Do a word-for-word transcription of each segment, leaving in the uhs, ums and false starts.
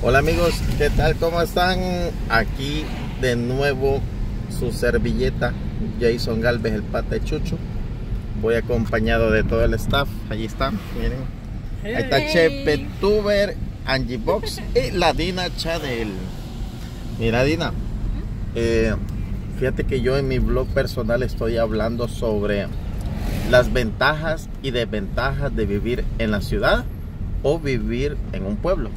Hola amigos, ¿qué tal? ¿Cómo están? Aquí de nuevo su servilleta Jason Galvez, el pata de Chucho. Voy acompañado de todo el staff. Allí está, miren. Ahí está Chepetuber, Angie Box y la Dina Chadel. Mira Dina, eh, fíjate que yo en mi blog personal estoy hablando sobre las ventajas y desventajas de vivir en la ciudad o vivir en un pueblo.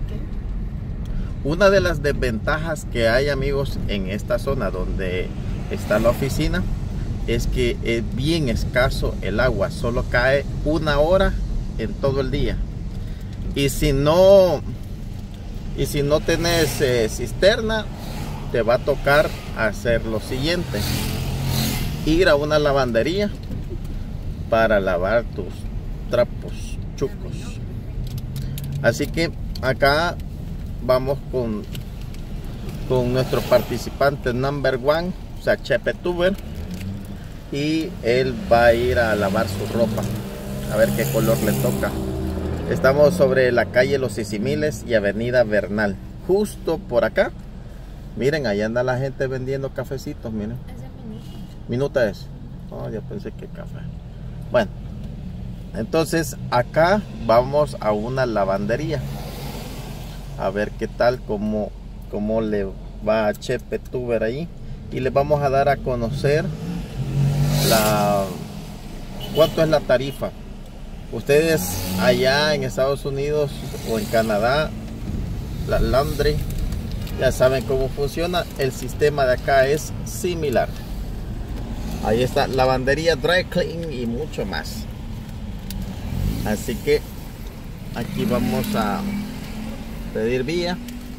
Una de las desventajas que hay, amigos, en esta zona donde está la oficina es que es bien escaso el agua, solo cae una hora en todo el día. Y si no y si no tenés eh, cisterna, te va a tocar hacer lo siguiente: ir a una lavandería para lavar tus trapos chucos. Así que acá vamos con, con nuestro participante number one, o sea, Chepetuber, y él va a ir a lavar su ropa, a ver qué color le toca. Estamos sobre la calle Los Sisimiles y avenida Bernal, justo por acá. Miren, ahí anda la gente vendiendo cafecitos, miren. Minuta es. Oh, ya pensé que café. Bueno, entonces acá vamos a una lavandería. A ver qué tal, cómo, cómo le va a Chepetuber ahí. Y les vamos a dar a conocer la cuánto es la tarifa. Ustedes allá en Estados Unidos o en Canadá, la laundry, ya saben cómo funciona. El sistema de acá es similar. Ahí está lavandería, dry clean y mucho más. Así que aquí vamos a pedir vía,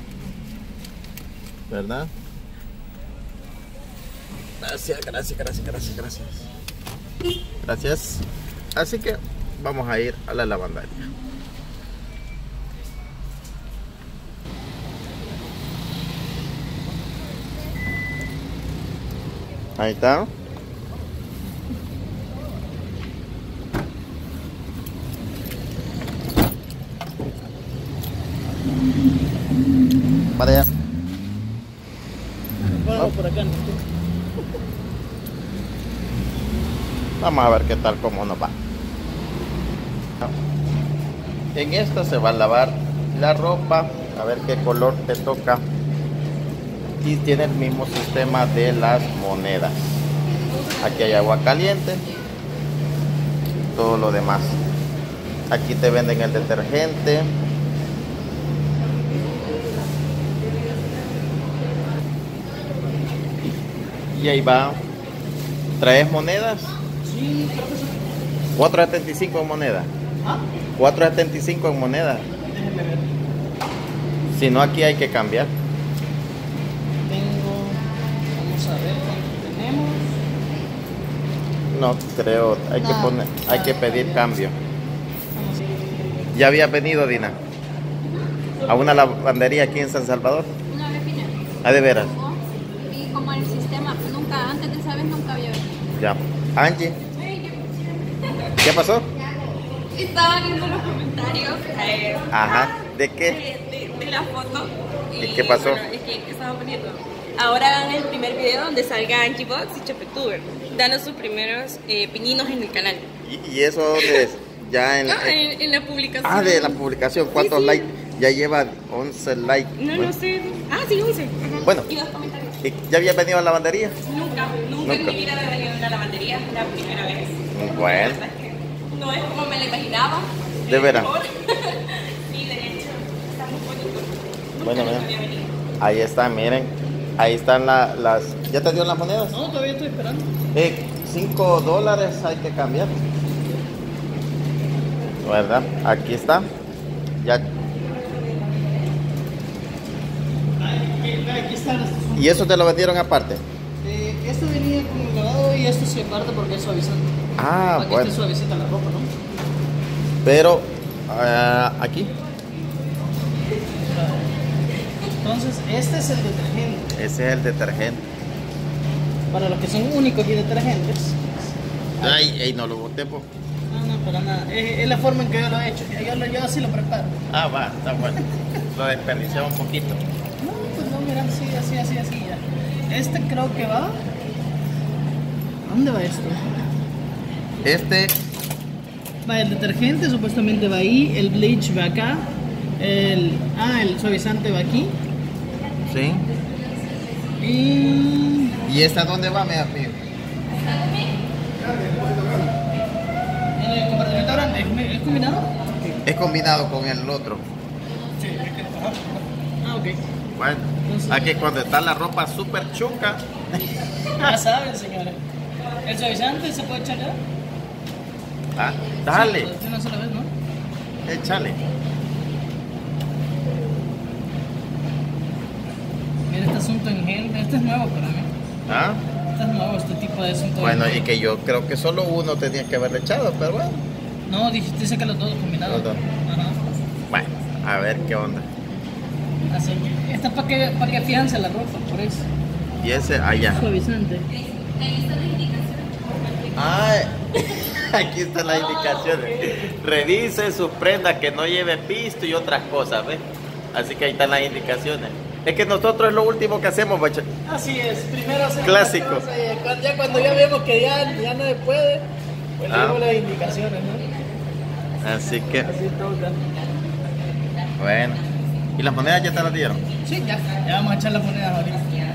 ¿verdad? Gracias, gracias, gracias, gracias, gracias. Gracias. Así que vamos a ir a la lavandería. Ahí está. Para allá. Bueno, por acá. Vamos a ver qué tal, cómo nos va. En esta se va a lavar la ropa, a ver qué color te toca. Y tiene el mismo sistema de las monedas. Aquí hay agua caliente y todo lo demás. Aquí te venden el detergente. Y ahí va. ¿Traes monedas? Sí, creo que sí. cuatro setenta y cinco en moneda. ¿Ah? cuatro setenta y cinco en moneda. Déjenme ver. Si no, aquí hay que cambiar. Tengo. Vamos a ver cuánto tenemos. No creo, hay No, que poner, hay que pedir cambio. Vamos a ver. ¿Ya había venido, Dina? ¿A una lavandería aquí en San Salvador? Una vez vine. ¿Ah, de veras? Y como el sistema, nunca, antes de esa vez nunca había venido. Ya. Angie, ¿qué pasó? Estaba viendo los comentarios eh, Ajá, ¿de qué? de, de, de la foto. ¿Y qué pasó? Bueno, es que estaba poniendo. Ahora hagan el primer video donde salga Angie Box y Chepetuber, dando sus primeros eh, pininos en el canal. ¿Y, y eso dónde es? Ya en, Ah, en- en, en la publicación. Ah, de la publicación. ¿Cuántos Sí, sí. likes? Ya lleva once likes. No, Bueno. no sé. Ah, sí, once. Ajá. Bueno. Y dos comentarios. ¿Y ¿Ya había venido a la lavandería? Nunca, nunca, en Nunca. mi vida había venido a una lavandería, la primera vez. Bueno. La verdad es que no es como me la imaginaba. ¿De es veras? mejor. Sí, de hecho, está muy bonito. Nunca, Bueno, nunca mira. había venido. Ahí está, miren. Ahí están la- las... ¿Ya te dieron las monedas? No, todavía estoy esperando. Eh, cinco dólares hay que cambiar. ¿Verdad? Aquí está. Ya. Aquí, aquí están estos. ¿Y eso te lo vendieron aparte? Eh, esto venía con el lavado y esto se parte porque es suavizante. Ah, Para que bueno. esté suavecita la ropa, ¿no? Pero ah, aquí. Entonces, este es el detergente. Ese es el detergente. Para los que son únicos y detergentes. Ay, ay, no lo boté, po. No, no. para nada. Es, es la forma en que yo lo he hecho. Yo, lo, yo así lo preparo. Ah, va, está bueno. Lo desperdiciamos un poquito. No, pues no, mira, así, así, así, así ya. Este creo que va. ¿A dónde va esto? Este, Va, el detergente supuestamente va ahí, el bleach va acá, el, ah, el suavizante va aquí. sí. Y... ¿Y esta dónde va, mi amigo? en el compartimento grande, ¿es, es combinado? Es combinado con el otro. Sí, es que... Ah, ok. Bueno, Entonces- aquí cuando está la ropa súper chuca. Ya saben, señores. ¿El suavizante se puede echar ya? Ah, dale, Sí, de una sola vez, ¿no? échale. Mira este asunto en gel, este es nuevo para mí. ¿Ah? Este es nuevo, este tipo de asunto. Bueno, en y gel. que yo creo que solo uno tenía que haberle echado, pero bueno. No, dijiste dice que los dos combinados. Los dos. Ajá. Bueno, a ver qué onda. Así que, esta es para que, para que afiance la ropa, por eso. Y ese allá. Suavizante. Ah, aquí están las indicaciones. Revise sus prendas que no lleve pisto y otras cosas, ¿ves? Así que ahí están las indicaciones. Es que nosotros es lo último que hacemos, bacha. Así es, primero hacemos Clásico. las cosas y cuando- ya cuando ya vemos que ya, ya no se puede, pues Ah. leemos las indicaciones, ¿no? Así que, Así toca. bueno. ¿Y las monedas ya te las dieron? Sí, ya, ya vamos a echar las monedas ahorita.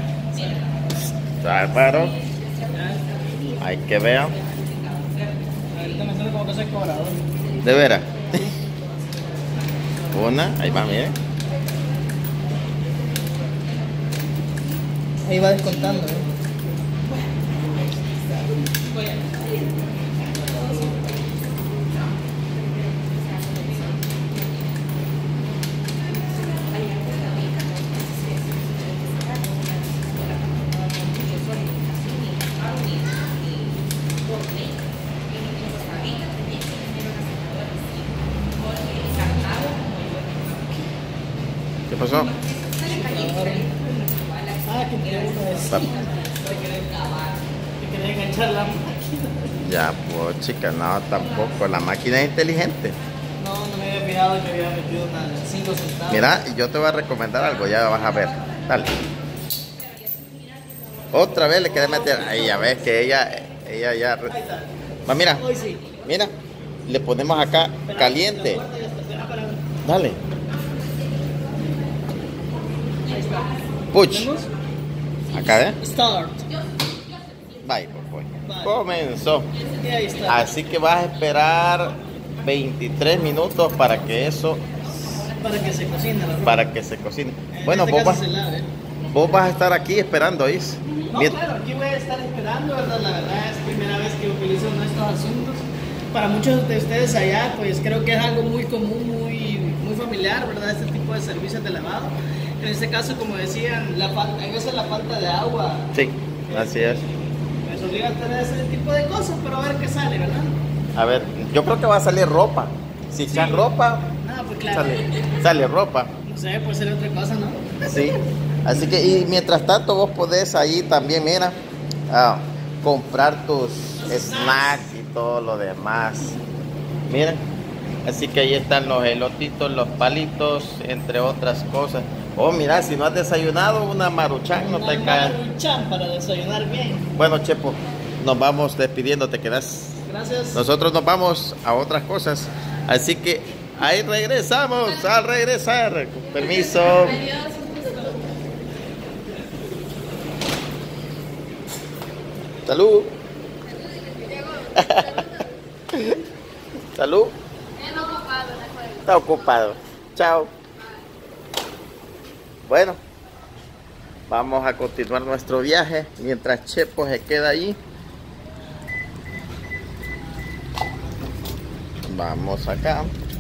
Bárbaro. Ya, Hay que ver. ahorita me sale como que soy cobrador. De veras. Una, ahí va, miren. Ahí va descontando, ¿eh? ¿Qué pasó? Ah, que tiene uno de Está- que quería enganchar la máquina. Ya, pues chica, no, tampoco. La máquina es inteligente. No, no me había fijado que había metido una cinco centavos. Mira, yo te voy a recomendar algo, ya vas a ver. Dale. Otra vez le querés meter. Ahí ya ves que ella, ella ya. Ahí está. Va, mira, Hoy sí. mira. Le ponemos acá caliente. La puerta ya está. Espera, para ver. Dale. Ahí está. Puch. ¿Vemos? Acá, ¿eh? Start. Bye, pues, pues. Bye. Comenzó. Y ahí está. Así que vas a esperar veintitrés minutos para que eso, Para que se cocine la ropa. para que se cocine. En Bueno, este vos caso vas, se lave. vos vas a estar aquí esperando, ¿oís? No, Mien- claro, aquí voy a estar esperando, ¿verdad? La verdad es primera vez que utilizo uno de estos asuntos. Para muchos de ustedes allá, pues creo que es algo muy común, muy, muy familiar, ¿verdad? Este tipo de servicios de lavado. En este caso, como decían, la falta, a veces la falta de agua Sí, así es. nos obliga a tener ese tipo de cosas, pero a ver qué sale, ¿verdad? A ver, yo creo que va a salir ropa. Si echas ropa, No, pues claro. sale, sale ropa. No sé, puede ser otra cosa, ¿no? Sí. Así que, y mientras tanto, vos podés ahí también, mira, ah, comprar tus snacks y todo lo demás. Miren. Así que ahí están los elotitos, los palitos, entre otras cosas. Oh, mira, si no has desayunado, una maruchan no te cae. Un chan para desayunar bien. Bueno, Chepo, nos vamos despidiendo, te quedas. Gracias. Nosotros nos vamos a otras cosas. Así que ahí regresamos, al regresar. Con permiso. Salud. Salud. Está ocupado. Chao. Bueno, vamos a continuar nuestro viaje mientras Chepo se queda ahí. Vamos acá.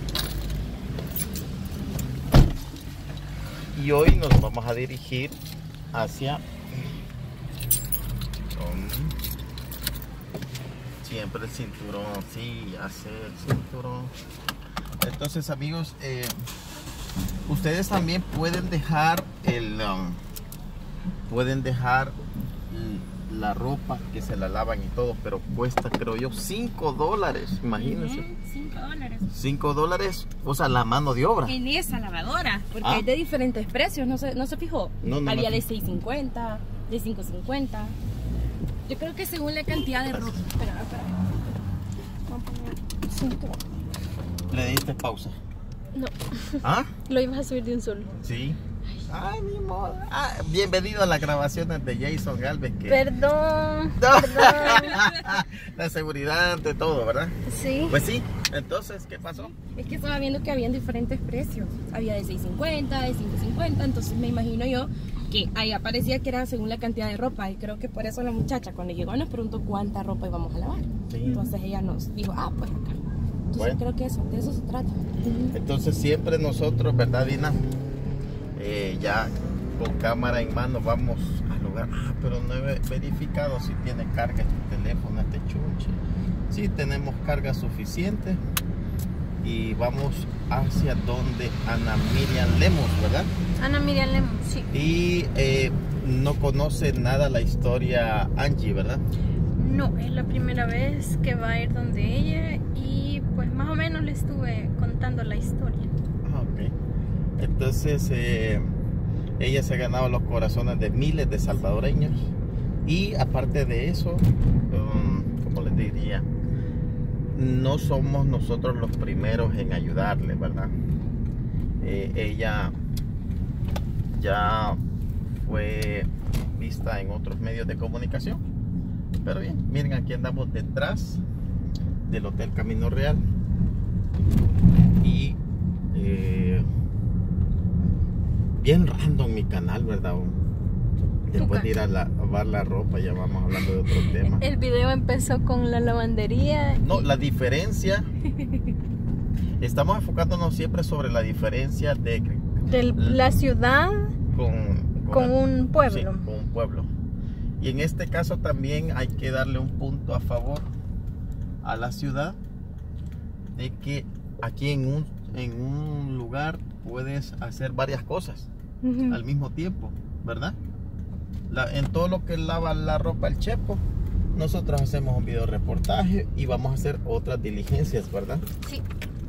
Y hoy nos vamos a dirigir hacia... Um, siempre el cinturón, sí, hace el cinturón. Entonces, amigos, eh, ustedes también pueden dejar el... Um, pueden dejar la ropa, que se la lavan y todo, pero cuesta, creo yo, cinco dólares, imagínense. cinco dólares. cinco dólares, o sea, la mano de obra. En esa lavadora, porque Ah. hay de diferentes precios, ¿no se, no se fijó? No, no Había me de fijé. seis cincuenta, de cinco cincuenta. Yo creo que según la cantidad de ropa. Espera, espera. Vamos a poner cinco. ¿Le diste pausa? No, ¿Ah? lo ibas a subir de un solo. Sí. Ay, mi modo. Ah, bienvenido a las grabaciones de Jason Galvez. Que... Perdón, No. perdón. La seguridad ante todo, ¿verdad? Sí. Pues sí. Entonces, ¿qué pasó? Es que estaba viendo que habían diferentes precios. Había de seis cincuenta, de cinco cincuenta, entonces me imagino yo que ahí aparecía que era según la cantidad de ropa. Y creo que por eso la muchacha cuando llegó nos preguntó cuánta ropa íbamos a lavar. Sí. Entonces ella nos dijo, ah, pues acá. Entonces Bueno. creo que eso, de eso se trata. Ujú. Entonces siempre nosotros, ¿verdad, Dina? Eh, ya con cámara en mano vamos al lugar. Ah, pero no he verificado si tiene carga este teléfono, este chunche. Sí, tenemos carga suficiente. Y vamos hacia donde Ana Miriam Lemos, ¿verdad? Ana Miriam Lemos, sí. Y eh, no conoce nada la historia Angie, ¿verdad? No, es la primera vez que va a ir donde ella y pues más o menos le estuve contando la historia. Ah, ok. Entonces, eh, ella se ha ganado los corazones de miles de salvadoreños. Y aparte de eso, um, como les diría, no somos nosotros los primeros en ayudarle, ¿verdad? Eh, ella ya fue vista en otros medios de comunicación. Pero bien, miren, aquí andamos detrás del Hotel Camino Real. Y eh, bien random mi canal, ¿verdad? Después de ir a lavar la ropa, ya vamos hablando de otro tema. El video empezó con la lavandería. No, la diferencia, estamos enfocándonos siempre sobre la diferencia de De la ciudad con, con la- un pueblo. sí, con un pueblo. Y en este caso también hay que darle un punto a favor a la ciudad, de que aquí en un, en un lugar puedes hacer varias cosas Ujú. al mismo tiempo, ¿verdad? La- en todo lo que lava la ropa el chepo, nosotros hacemos un video reportaje y vamos a hacer otras diligencias, ¿verdad? Sí.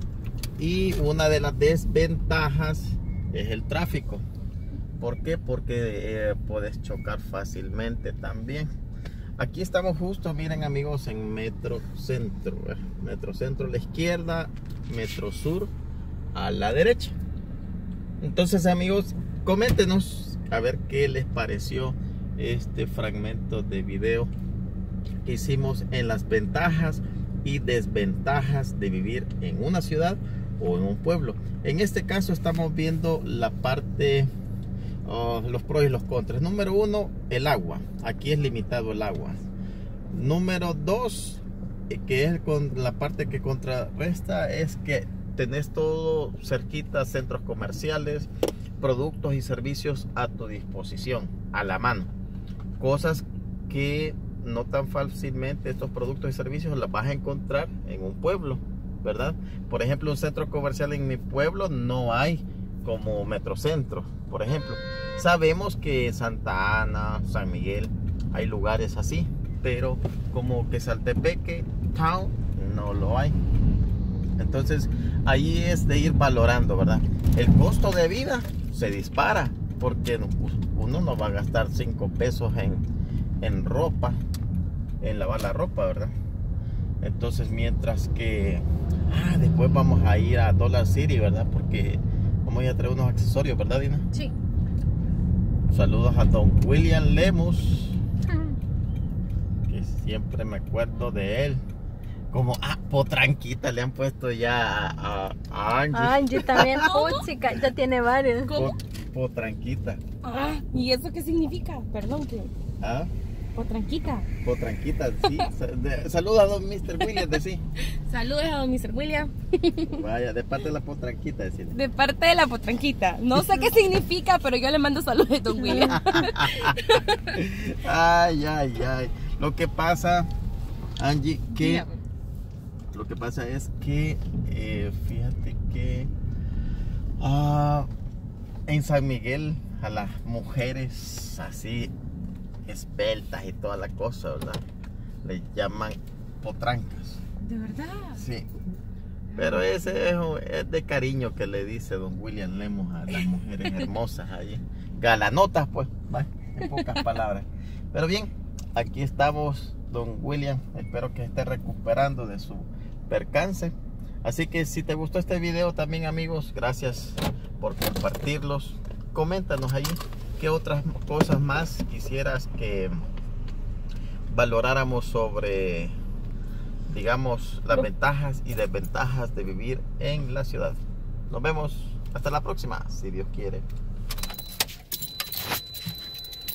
Y una de las desventajas es el tráfico. ¿Por qué? Porque eh, puedes chocar fácilmente también. Aquí estamos justo, miren amigos, en Metro Centro. ¿eh? Metro Centro a la izquierda, Metro Sur a la derecha. Entonces amigos, coméntenos a ver qué les pareció este fragmento de video que hicimos en las ventajas y desventajas de vivir en una ciudad o en un pueblo. En este caso estamos viendo la parte, oh, los pros y los contras. Número uno, el agua. Aquí es limitado el agua. Número dos, eh, que es con la parte que contrarresta, es que tenés todo cerquita, centros comerciales, productos y servicios a tu disposición, a la mano. Cosas que no tan fácilmente estos productos y servicios las vas a encontrar en un pueblo, ¿verdad? Por ejemplo, un centro comercial en mi pueblo no hay como Metrocentro, por ejemplo. Sabemos que en Santa Ana, San Miguel, hay lugares así, pero como que Saltepeque Town no lo hay. Entonces ahí es de ir valorando, ¿verdad? El costo de vida se dispara porque uno no va a gastar cinco pesos en, en ropa, en lavar la ropa, ¿verdad? Entonces mientras que ah, después vamos a ir a Dollar City, ¿verdad? Porque vamos a ir a traer unos accesorios, ¿verdad, Dina? Sí. Saludos a don William Lemos, que siempre me acuerdo de él. Como, ah, potranquita le han puesto ya a, a, a Angie. Angie también, puchica, ya tiene varios. ¿Cómo? Po- potranquita. Ah, ¿y eso qué significa? Perdón, que ¿Ah? potranquita. Potranquita, sí. Sa- de- Saludos a don mister William, de sí. Saludos a don mister William. Vaya, de parte de la potranquita, decirle. De parte de la potranquita. No sé qué significa, pero yo le mando saludos a don William. Ay, ay, ay. Lo que pasa, Angie, que Dígame. lo que pasa es que eh, fíjate que ah, en San Miguel a las mujeres así esbeltas y toda la cosa, ¿verdad? Le llaman potrancas. ¿De verdad? Sí. Pero ese es, es de cariño que le dice don William Lemos a las mujeres hermosas allí. Galanotas, pues, en pocas palabras. Pero bien, aquí estamos, don William. Espero que esté recuperando de su percance. Así que si te gustó este video también, amigos, gracias por compartirlos. Coméntanos ahí qué otras cosas más quisieras que valoráramos sobre, digamos, las ventajas y desventajas de vivir en la ciudad. Nos vemos hasta la próxima, si Dios quiere.